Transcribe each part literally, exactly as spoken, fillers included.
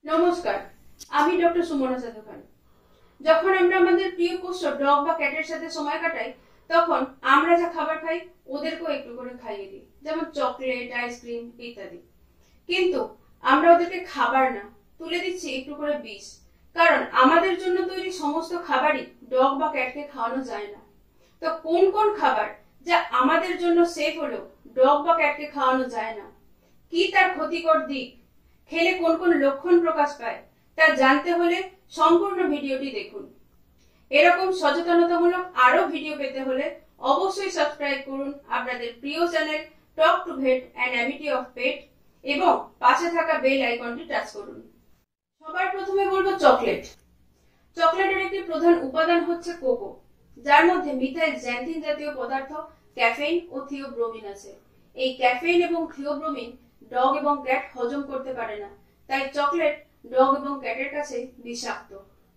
নমস্কার, আমি ডক্টর সুমনা সাধুখান। যখন আমরা আমাদের প্রিয় পোষ্য ডগ বা ক্যাটের সাথে সময় কাটাই, তখন আমরা যা খাবার খাই ওদেরকেও একটু করে খাইয়ে দিই, যেমন চকলেট, আইসক্রিম ইত্যাদি। কিন্তু আমরা ওদেরকে খাবার না, তুলে দিচ্ছি একটু করে বিষ। কারণ আমাদের জন্য তৈরি সমস্ত খাবারই ডগ বা ক্যাটকে খাওয়ানো যায় না। তো কোন কোন খাবার যা আমাদের জন্য সেফ হলেও ডগ বা ক্যাটকে খাওয়ানো যায় না, কি তার ক্ষতিকর দিক, খেলে কোন কোন লক্ষণ প্রকাশ পায়, তা জানতে হলে সম্পূর্ণ ভিডিওটি দেখুন। এরকম সচেতনতামূলক আরো ভিডিও পেতে হলে অবশ্যই সাবস্ক্রাইব করুন আপনাদের প্রিয় channel talk to vet and অ্যাবিটি অফ পেট এবং পাশে থাকা বেল আইকনটি টাচ করুন। সবার প্রথমে বলবো চকলেট। চকলেটের একটি প্রধান উপাদান হচ্ছে কোকো, যার মধ্যে মিথাইল জ্যান্থিন জাতীয় পদার্থ, ক্যাফেইন ও থিওব্রোমিন আছে। এই ক্যাফেইন এবং থিওব্রোমিন ডগ এবং ক্যাট হজম করতে পারে না, তাই চকলেট ডগ এবং ক্যাটের কাছে বিষাক্ত।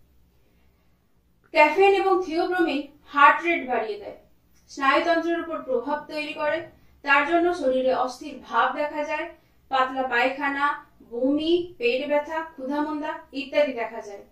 ক্যাফেইন এবং থিওব্রোমিন হার্ট রেট বাড়িয়ে দেয়, স্নায়ুতন্ত্রের উপর প্রভাব তৈরি করে, তার জন্য শরীরে অস্থির ভাব দেখা যায়, পাতলা পায়খানা, বমি, পেট ব্যথা, ক্ষুধামন্দা ইত্যাদি দেখা যায়।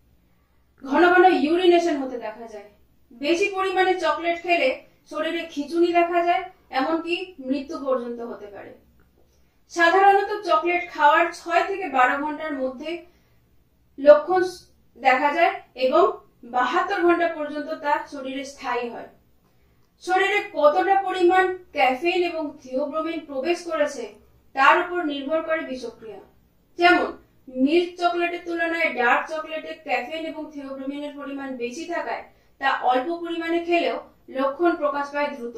ঘন ঘন ইউরিনেশন হতে দেখা যায়। বেশি পরিমাণে চকলেট খেলে শরীরে খিঁচুনি দেখা যায়, এমনকি মৃত্যু পর্যন্ত হতে পারে। সাধারণত চকলেট খাওয়ার ছয় থেকে বারো ঘন্টার মধ্যে লক্ষণ দেখা যায় এবং বাহাত্তর ঘন্টা পর্যন্ত তা শরীরে স্থায়ী হয়। শরীরে কতটা পরিমাণ ক্যাফেইন এবং থিওব্রোমিন প্রবেশ করেছে তার উপর নির্ভর করে বিষক্রিয়া। যেমন মিল্ক চকলেটের তুলনায় ডার্ক চকলেটে ক্যাফেইন এবং থিওব্রোমিনের পরিমাণ বেশি থাকায় তা অল্প পরিমাণে খেলেও লক্ষণ প্রকাশ পায় দ্রুত।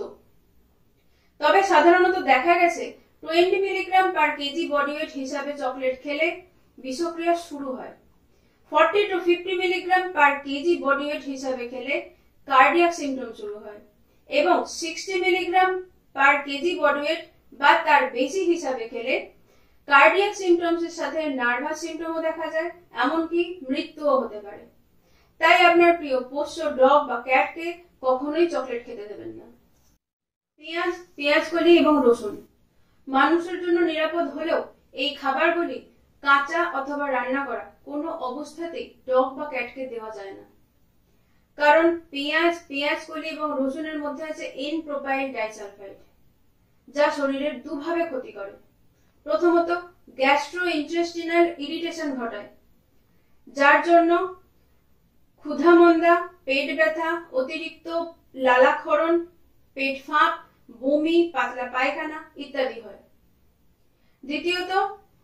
তবে সাধারণত দেখা গেছে twenty milligram per KG body weight হিসাবে চকলেট খেলে বিষক্রিয়া শুরু হয়। Forty two fifty milligram per KG body weight হিসাবে খেলে কার্ডিয়াক সিমটম শুরু হয় এবং sixty milligram per KG body weight বা তার বেশি হিসাবে খেলে কার্ডিয়াক সিমটমস এর সাথে নার্ভাস সিমটমও দেখা যায়, এমনকি মৃত্যুও হতে পারে। তাই আপনার প্রিয় পোষ্য ডগ বা ক্যাটকে কখনোই চকলেট খেতে দেবেন না। পেঁয়াজ, পেঁয়াজকলি এবং রসুন মানুষের জন্য নিরাপদ হলেও এই খাবারগুলি কাঁচা অথবা রান্না করা কোনো অবস্থাতেই ডগ বা ক্যাটকে দেওয়া যায় না। কারণ পেঁয়াজ, পেঁয়াজকলি এবং রসুনের মধ্যে আছে এন প্রোপাইল ডাইসালফাইড, যা শরীরের দুভাবে ক্ষতি করে। প্রথমত গ্যাস্ট্রোইন্টেস্টিনাল ইরিটেশন ঘটায়, যার জন্য ক্ষুধামন্দা, পেট ব্যথা, অতিরিক্ত লালাক্ষরণ, পেট ফাঁপ, বমি, পাতলা পায়খানা ইত্যাদি হয়। দ্বিতীয়ত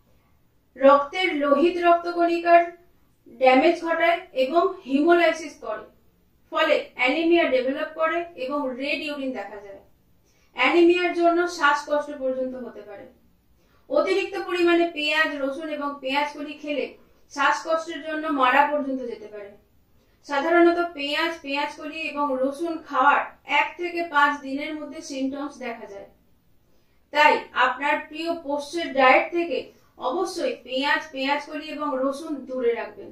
রক্তের লোহিত রক্তকণিকার ড্যামেজ ঘটায় এবং হিমোলাইসিস করে, ফলে অ্যানিমিয়া ডেভেলপ করে এবং রেড ইউরিন দেখা যায়। অ্যানিমিয়ার জন্য শ্বাসকষ্ট পর্যন্ত হতে পারে। অতিরিক্ত পরিমাণে পেঁয়াজ, রসুন এবং পেঁয়াজকলি খেলে শ্বাসকষ্টের জন্য মারা পর্যন্ত যেতে পারে। সাধারণত পেঁয়াজ, পেঁয়াজকলি এবং রসুন খাওয়ার এক থেকে পাঁচ দিনের মধ্যে সিমটমস দেখা যায়। তাই আপনার প্রিয় পোষ্যের ডায়েট থেকে অবশ্যই পেঁয়াজ, পেঁয়াজকলি এবং রসুন দূরে রাখবেন।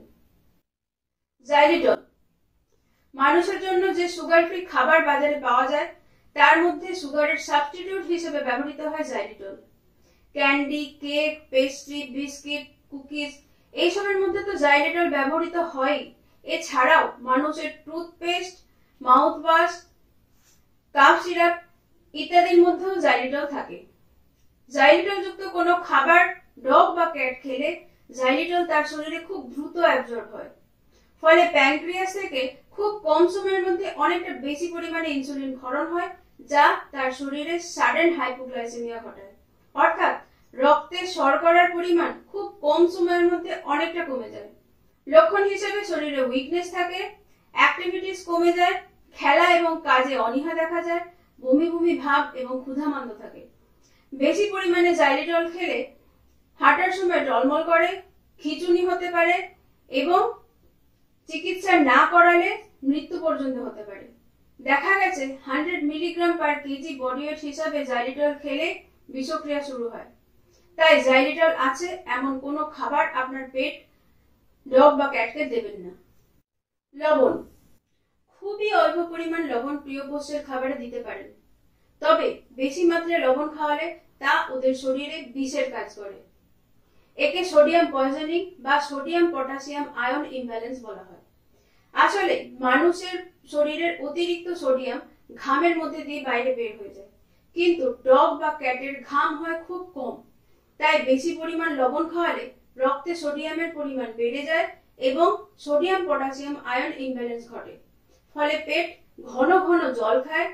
জাইলিটল মানুষের জন্য যে সুগার ফ্রি খাবার বাজারে পাওয়া যায় তার মধ্যে সুগারের সাবস্টিটিউট হিসেবে ব্যবহৃত হয় xylitol. Candy, cake, pastry, biscuit, cookies এইসবের মধ্যে তো জাইলিটল ব্যবহৃত হয়। এছাড়াও মানুষের toothpaste, mouth wash, cough syrup ইত্যাদির মধ্যেও জাইলিটল থাকে। জাইলিটল যুক্ত কোনো খাবার ডগ বা ক্যাট খেলে জাইলিটল তার শরীরে খুব দ্রুত অ্যাবজর্ব হয়, ফলে প্যানক্রিয়াস থেকে খুব কম সময়ের মধ্যে অনেকটা বেশি পরিমাণে ইনসুলিন ক্ষরণ হয়, যা তার শরীরে সাডেন হাইপোগ্লাইসেমিয়া ঘটায়। অর্থাৎ রক্তে শর্করার পরিমাণ খুব কম সময়ের মধ্যে অনেকটা কমে যায়। লক্ষণ হিসেবে শরীরে উইকনেস থাকে, অ্যাক্টিভিটিস কমে যায়, খেলা এবং কাজে অনীহা দেখা যায়, বমি বমি ভাব এবং ক্ষুধামান্দ থাকে। বেশি পরিমাণে জাইলিটল খেলে হাঁটার সময় টলমল করে, খিঁচুনি হতে পারে এবং চিকিৎসা না করালে মৃত্যু পর্যন্ত হতে পারে। দেখা গেছে hundred milligram per KG body weight হিসাবে জাইলিটল খেলে বিষক্রিয়া শুরু হয়। তাই জাইলিটল আছে এমন কোনো খাবার আপনার পেট, ডগ বা ক্যাটকে দেবেন না। লবণ, খুবই অল্প পরিমাণ লবণ প্রিয় পোষ্যের খাবারে দিতে পারেন, তবে বেশি মাত্রায় লবণ খাওয়ালে তা ওদের শরীরে বিষের কাজ করে। একে সোডিয়াম পয়জনিং বা সোডিয়াম পটাশিয়াম আয়ন ইমব্যালেন্স বলা হয়। আসলে মানুষের শরীরের অতিরিক্ত সোডিয়াম ঘামের মধ্যে দিয়ে বাইরে বের হয়ে যায়, কিন্তু ডগ বা ক্যাটের ঘাম হয় খুব কম। তাই বেশি পরিমাণ লবণ খাওয়ালে রক্তে সোডিয়ামের পরিমাণ বেড়ে যায় এবং সোডিয়াম পটাশিয়াম আয়ন ইমব্যালেন্স ঘটে। ফলে পেট ঘন ঘন জল খায়,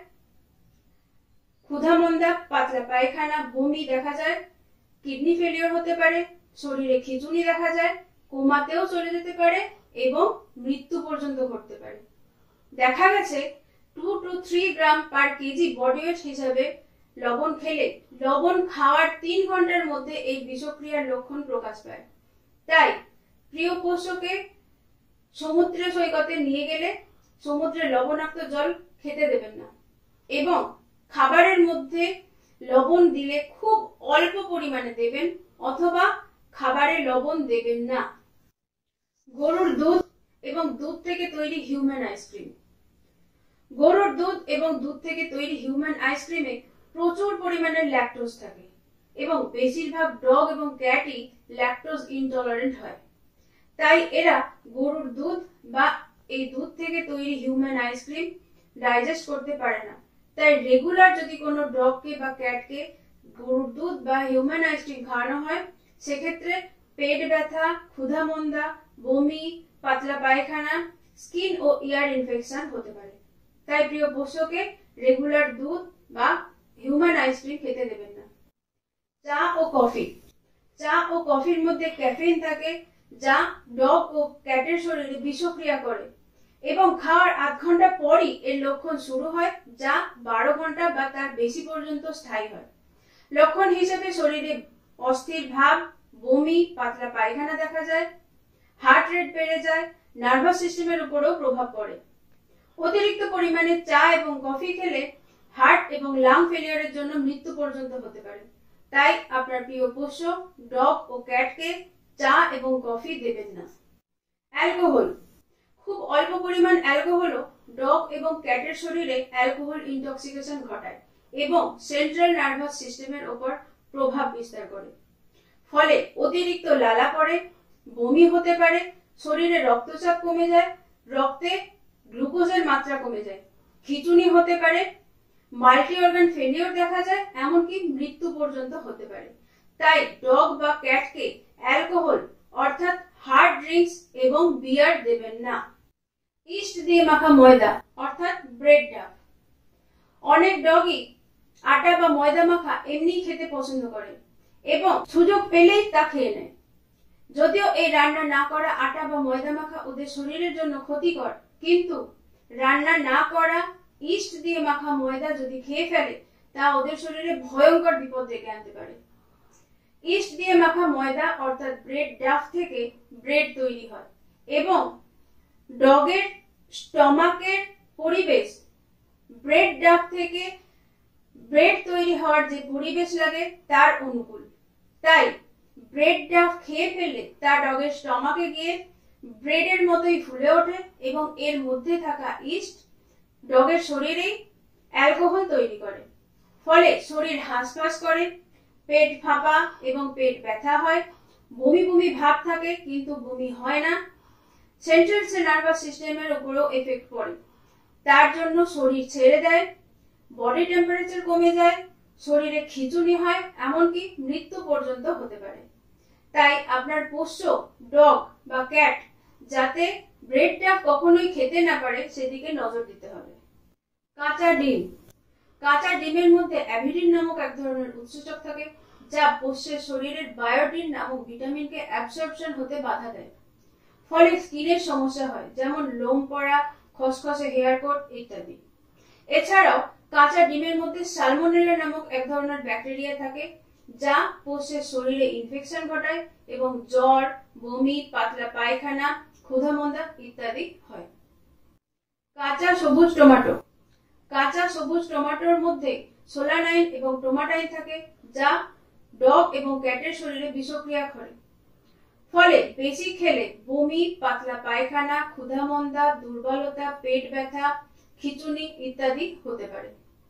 ক্ষুধামন্দা, পাতলা পায়খানা, বমি দেখা যায়, কিডনি ফেলিওর হতে পারে, শরীরে খিঁচুনি দেখা যায়, কোমাতেও চলে যেতে পারে এবং মৃত্যু পর্যন্ত ঘটতে পারে। দেখা গেছে two to three gram per KG body weight হিসাবে লবণ খেলে লবণ খাওয়ার তিন ঘন্টার মধ্যে এই বিষক্রিয়ার লক্ষণ প্রকাশ পায়। তাই প্রিয় পোষ্যকে সমুদ্র সৈকতে নিয়ে গেলে সমুদ্রের লবণাক্ত জল খেতে দেবেন না এবং খাবারের মধ্যে লবণ দিলে খুব অল্প পরিমাণে দেবেন অথবা খাবারে লবণ দেবেন না। গরুর দুধ এবং দুধ থেকে তৈরি হিউম্যান আইসক্রিম। গরুর দুধ এবং দুধ থেকে তৈরি হিউম্যান আইসক্রিমে প্রচুর পরিমাণে ল্যাকটোজ থাকে এবং বেশিরভাগ ডগ এবং ক্যাটই ল্যাকটোজ ইনটলারেন্ট হয়। তাই এরা গরুর দুধ বা এই দুধ থেকে তৈরি হিউম্যান আইসক্রিম ডাইজেস্ট করতে পারে না। তাই রেগুলার যদি কোনো ডগকে বা ক্যাটকে গরুর দুধ বা হিউম্যান আইসক্রিম খাওয়ানো হয়, সেক্ষেত্রে পেট ব্যথা, ক্ষুধামন্দা, বমি, পাতলা পায়খানা, স্কিন ও ইয়ার ইনফেকশন হতে পারে। তাই প্রিয় পোষ্যকে রেগুলার দুধ বা হিউম্যান আইসক্রিম খেতে দেবেন না। চা ও কফি। চা ও কফির মধ্যে ক্যাফেইন থাকে, যা ডগ ও ক্যাটের শরীরে বিষক্রিয়া করে এবং খাওয়ার আধ ঘন্টা পরই এর লক্ষণ শুরু হয়, যা বারো ঘন্টা বা তার বেশি পর্যন্ত স্থায়ী হয়। লক্ষণ হিসেবে শরীরে অস্থির ভাব, বমি, পাতলা পায়খানা দেখা যায়, হার্ট রেট বেড়ে যায়, নার্ভাস সিস্টেমের উপরও প্রভাব পড়ে। অতিরিক্ত পরিমাণে চা এবং কফি খেলে হার্ট এবং লাং ফেলিয়ারের জন্য মৃত্যু পর্যন্ত হতে পারে। তাই আপনার প্রিয় পোষ্য ডগ ও ক্যাটকে চা এবং কফি দেবেন না। অ্যালকোহল। খুব অল্প পরিমাণ অ্যালকোহলও ডগ এবং ক্যাটের শরীরে অ্যালকোহল ইনটক্সিকেশন ঘটায় এবং সেন্ট্রাল নার্ভাস সিস্টেমের উপর প্রভাব বিস্তার করে। ফলে অতিরিক্ত লালা পড়ে, বমি হতে পারে, শরীরে রক্তচাপ কমে যায়, রক্তে গ্লুকোজের মাত্রা কমে যায়, খিঁচুনি হতে পারে, মাল্টি অর্গান ফেলিওর দেখা যায়, এমনকি মৃত্যু পর্যন্ত হতে পারে। তাই ডগ বা ক্যাটকে অ্যালকোহল অর্থাৎ হার্ড ড্রিঙ্কস এবং বিয়ার দেবেন না। ইস্ট দিয়ে মাখা ময়দা অর্থাৎ ব্রেড ডাফ। অনেক ডগই আটা বা ময়দা মাখা এমনি খেতে পছন্দ করে এবং সুযোগ পেলেই তা খেয়ে নেয়। যদিও এই রান্না না করা আটা বা ময়দা মাখা ওদের শরীরের জন্য ক্ষতিকর, কিন্তু রান্না না করা ইস্ট দিয়ে মাখা ময়দা যদি খেয়ে ফেলে তা ওদের শরীরে ভয়ঙ্কর বিপদ ডেকে আনতে পারে। ইস্ট দিয়ে মাখা ময়দা অর্থাৎ ব্রেড ডাফ থেকে ব্রেড তৈরি হয় এবং ডগের স্টমাকের পরিবেশ ব্রেড ডাফ থেকে ব্রেড তৈরি হওয়ার যে পরিবেশ লাগে তার অনুকূল। তাই ব্রেড ডাফ খেয়ে ফেললে তা ডগের স্টমাকে গিয়ে ব্রেডের মতোই ফুলে ওঠে এবং এর মধ্যে থাকা ইস্ট ডগের শরীরেই অ্যালকোহল তৈরি করে। ফলে শরীর হাঁসফাঁস করে, পেট ফাঁপা এবং পেট ব্যথা হয়, বমি বমি ভাব থাকে কিন্তু বমি হয় না, সেন্ট্রাল নার্ভাস সিস্টেমের উপরেও এফেক্ট পড়ে। তার জন্য শরীর ছেড়ে দেয়, বডি টেম্পারেচার কমে যায়, শরীরে খিঁচুনি হয়, এমনকি মৃত্যু পর্যন্ত হতে পারে। তাই আপনার পোষ্য ডগ বা ক্যাট যাতে ব্রেডটা কখনোই খেতে না পারে সেদিকে নজর দিতে হবে। কাঁচা ডিম। কাঁচা ডিমের মধ্যে অ্যাভিডিন নামক এক ধরনের উৎসেচক থাকে, যা পোষ্যের শরীরের বায়োটিন নামক ভিটামিনকে অ্যাবসর্পশন হতে বাধা দেয়। ফলে স্কিনের সমস্যা হয়, যেমন লোম পড়া, খসখসে হেয়ার কোট ইত্যাদি। এছাড়াও কাঁচা ডিমের মধ্যে সালমোনেলা নামক এক ধরনের ব্যাকটেরিয়া থাকে, যা পোষ্যের শরীরে ইনফেকশন ঘটায় এবং জ্বর, বমি, পাতলা পায়খানা, ক্ষুধামন্দা ইত্যাদি হয়। কাঁচা সবুজ টমেটো। কাঁচা সবুজ টমেটোর মধ্যে সোলানাইন এবং টোমাটাইন থাকে, যা ডগ এবং ক্যাটের শরীরে বিষক্রিয়া করে। ফলে বেশি খেলে বমি, পাতলা পায়খানা, ক্ষুধামন্দা, দুর্বলতা, পেট ব্যথা, খিঁচুনি ইত্যাদি হতে পারে।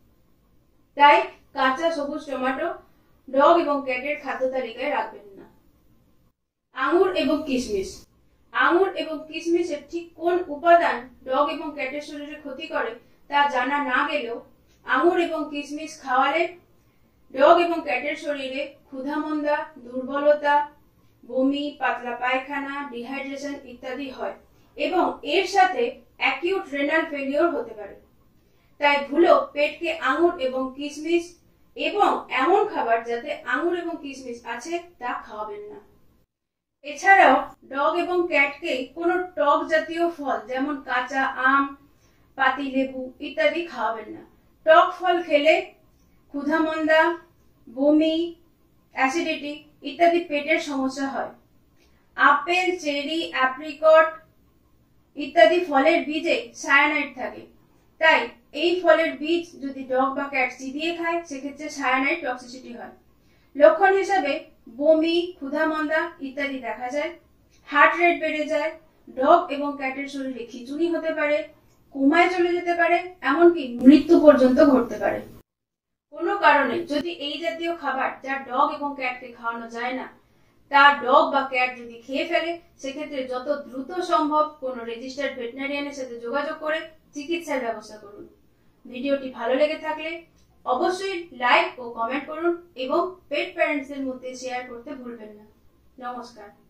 তাই কাঁচা সবুজ টমেটো ডগ এবং ক্যাটের খাদ্য তালিকায় রাখবেন না। আঙুর এবং কিশমিশ। আঙুর এবং কিশমিশের ঠিক কোন উপাদান ডগ এবং ক্যাটের শরীরে ক্ষতি করে তা জানা না গেলেও আঙুর এবং কিশমিশ খাওয়ালে ডগ এবং ক্যাটের শরীরে ক্ষুধামন্দা, দুর্বলতা, বমি, পাতলা পায়খানা, ডিহাইড্রেশন ইত্যাদি হয় এবং এর সাথে অ্যাকিউট রেনাল ফেলিওর হতে পারে। তাই ভুলেও পেটকে আঙুর এবং কিশমিশ এবং এমন খাবার যাতে আঙুর এবং কিশমিশ আছে তা খাওয়াবেন না। এছাড়াও ডগ এবং ক্যাটকে কোনো টক জাতীয় ফল যেমন কাঁচা আম, পাতিলেবু ইত্যাদি খাওয়াবেন না। টক ফল খেলে ক্ষুধামন্দা, বমি, অ্যাসিডিটি ইত্যাদি পেটের সমস্যা হয়। আপেল, চেরি, অ্যাপ্রিকট ইত্যাদি ফলের বীজে সায়ানাইড থাকে, তাই এই ফলের বীজ যদি ডগ বা ক্যাট চিবিয়ে খায় সেক্ষেত্রে সায়ানাইড টক্সিসিটি হয়। লক্ষণ হিসাবে বমি, ক্ষুধামন্দা ইত্যাদি দেখা যায়, হার্ট রেট বেড়ে যায়, ডগ এবং ক্যাটের শরীরে খিঁচুনি হতে পারে, কোমায় চলে যেতে পারে, এমনকি মৃত্যু পর্যন্ত ঘটতে পারে। কোনো কারণে যদি এই জাতীয় খাবার যা ডগ এবং ক্যাটকে খাওয়ানো যায় না তা ডগ বা ক্যাট যদি খেয়ে ফেলে সেক্ষেত্রে যত দ্রুত সম্ভব কোনো রেজিস্টার্ড ভেটেরিনারিয়ানের সাথে যোগাযোগ করে চিকিৎসার ব্যবস্থা করুন। ভিডিওটি ভালো লেগে থাকলে অবশ্যই লাইক ও কমেন্ট করুন এবং পেট প্যারেন্টসদের মধ্যে শেয়ার করতে ভুলবেন না। নমস্কার।